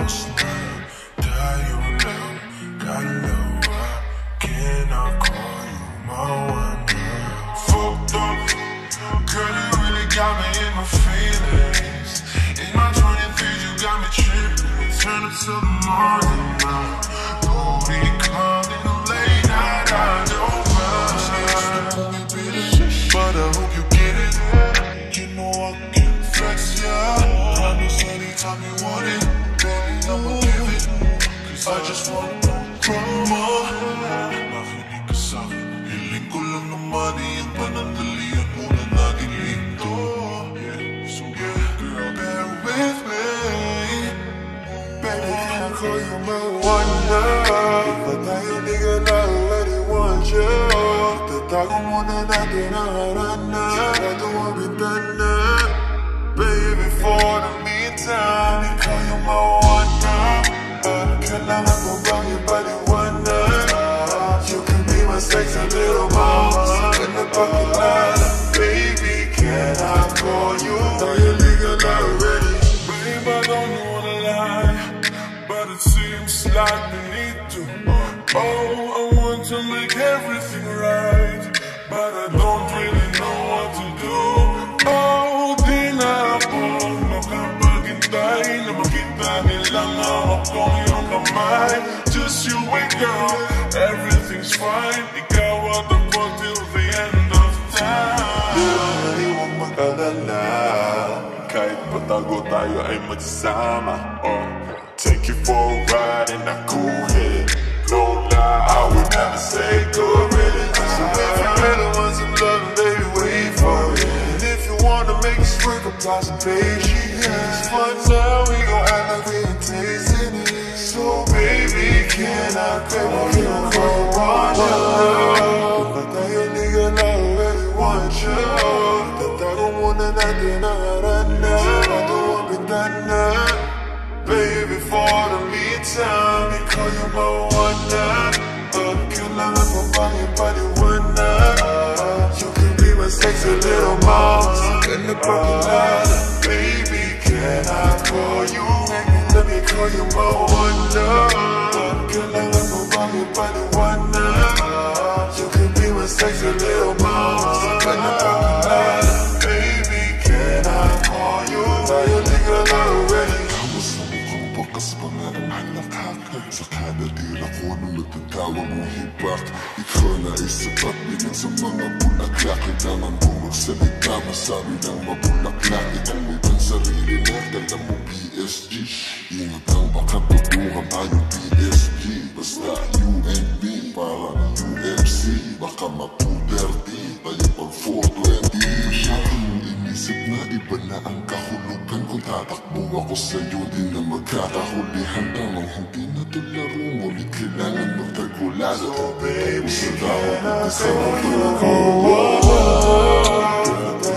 last night. Tayo lang, dalawa. Can I call you my one night? Fucked up, girl, you really got me in my feelings. In my 23s, you got me tripping. Turn up till the morning now. Booty calling late night, I don't mind. But I hope you get it. You know I can flex, yeah. I know anytime you want it, baby, I'ma give it. Cause I just want no drama. Nakinig ka sa'kin, hiling ko lang naman iyang panandalian muna natin dito. So yeah, girl, bear with me. Baby, can I call you my one night? Iba tayo, di ka na already want you. Tatago muna natin ang harana. Sigurado ang bintana. Baby, for the meantime, ikaw yung my one night. Kailangan ko bang ipaliwanag? You can be my sexy little mouse in the parking lot. Baby, can I call you? Now you're legal already. Babe, I don't wanna lie, but it seems like we need to. Oh, I want to make everything right, but I don't really know what to do. Oh, di na ako makapaghintay na makita nilang hawak kong iyong kamay. Just you wait, girl, everything's fine. Ikaw at ako till the end of time. Di huwag mag-alala, kahit patago tayo ay magsasama. Oh, take you for a ride in a cool head. No lie, I would never say good riddance. So if you really want some love, baby, wait for it. And if you wanna make us work, apply some patience. For now, we gon' act like we ain't tasting it. So baby, can I call you for one love? But tayo di ka na already want you. Tatago muna natin ang harana. Sigurado ang bintana. Baby, for the meantime, ikaw yung my one night. Kailangan mo bang ipaliwanag? You can be my sexy little mouse in the parking lot. Baby, can I call you? Let me call you my one night. Kailangan mo bang ipaliwanag? You can be my sexy little mouse in the parking lot. Baby, can I call you? Tayo di ka na already. Bakas mga ang halakak sa kada tira ko nung nagtatawa mong hibak. Ikaw na isapat bilang sa mga bulaklak. Kailangan mo magsalita, masabi ng mabulaklak. Ikaw may pansarili na dala mo PSG. Ingat ang baka tutukan tayo PSG. Basta you and me, parang UFC. Baka mapuderti tayo pag 420. Masyado mong inisip na iba na ang kahulugan. Kung tatakbo ako sa'yo, di na magkakahulihan. Tamang hindi na to laro, ngunit kailangan magtagulado. So baby, Sa can tao, I sa call you? mga